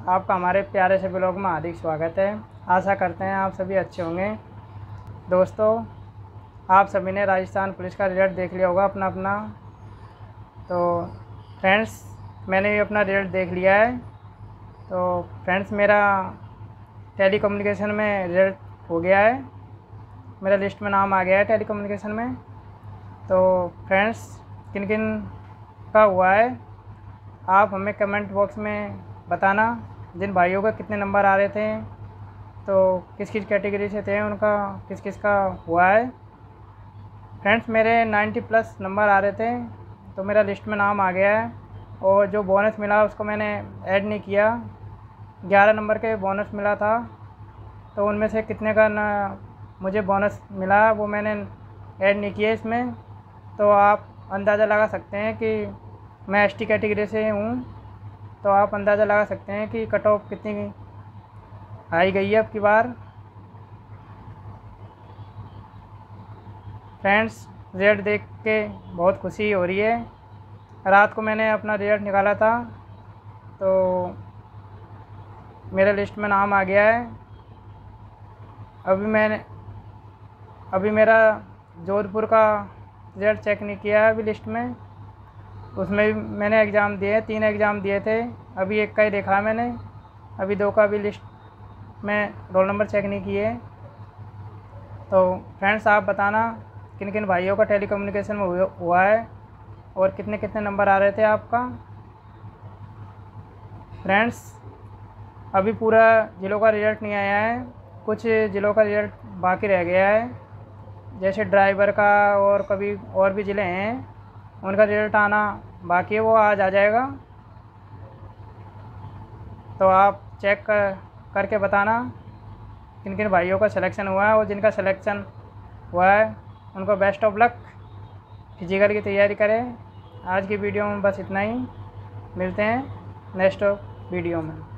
आपका हमारे प्यारे से ब्लॉग में हार्दिक स्वागत है। आशा करते हैं आप सभी अच्छे होंगे। दोस्तों, आप सभी ने राजस्थान पुलिस का रिजल्ट देख लिया होगा अपना अपना। तो फ्रेंड्स, मैंने भी अपना रिजल्ट देख लिया है। तो फ्रेंड्स, मेरा टेली कम्युनिकेशन में रिजल्ट हो गया है। मेरा लिस्ट में नाम आ गया है टेली कम्युनिकेशन में। तो फ्रेंड्स, किन किन का हुआ है आप हमें कमेंट बॉक्स में बताना। जिन भाइयों का कितने नंबर आ रहे थे, तो किस किस कैटेगरी से थे, उनका किस किस का हुआ है। फ्रेंड्स, मेरे 90 प्लस नंबर आ रहे थे, तो मेरा लिस्ट में नाम आ गया है। और जो बोनस मिला उसको मैंने ऐड नहीं किया। 11 नंबर के बोनस मिला था, तो उनमें से कितने का मुझे बोनस मिला वो मैंने ऐड नहीं किया इसमें। तो आप अंदाज़ा लगा सकते हैं कि मैं एसटी कैटेगरी से हूँ, तो आप अंदाज़ा लगा सकते हैं कि कट ऑफ कितनी आई गई है अब की बार। फ्रेंड्स, रिजल्ट देख के बहुत खुशी हो रही है। रात को मैंने अपना रिजल्ट निकाला था, तो मेरे लिस्ट में नाम आ गया है। अभी मेरा जोधपुर का रिजल्ट चेक नहीं किया है अभी लिस्ट में। उसमें भी मैंने एग्ज़ाम दिए, 3 एग्ज़ाम दिए थे। अभी एक का ही देखा मैंने, अभी 2 का भी लिस्ट में रोल नंबर चेक नहीं किए। तो फ्रेंड्स, आप बताना किन किन भाइयों का टेली कम्युनिकेशन में हुआ है और कितने कितने नंबर आ रहे थे आपका। फ्रेंड्स, अभी पूरा ज़िलों का रिज़ल्ट नहीं आया है, कुछ ज़िलों का रिज़ल्ट बाकी रह गया है। जैसे ड्राइवर का और कभी और भी ज़िले हैं, उनका रिज़ल्ट आना बाकी है, वो आज आ जाएगा। तो आप चेक करके बताना किन किन भाइयों का सिलेक्शन हुआ है। और जिनका सिलेक्शन हुआ है उनको बेस्ट ऑफ लक। फिजिकल की तैयारी करें। आज की वीडियो में बस इतना ही। मिलते हैं नेक्स्ट वीडियो में।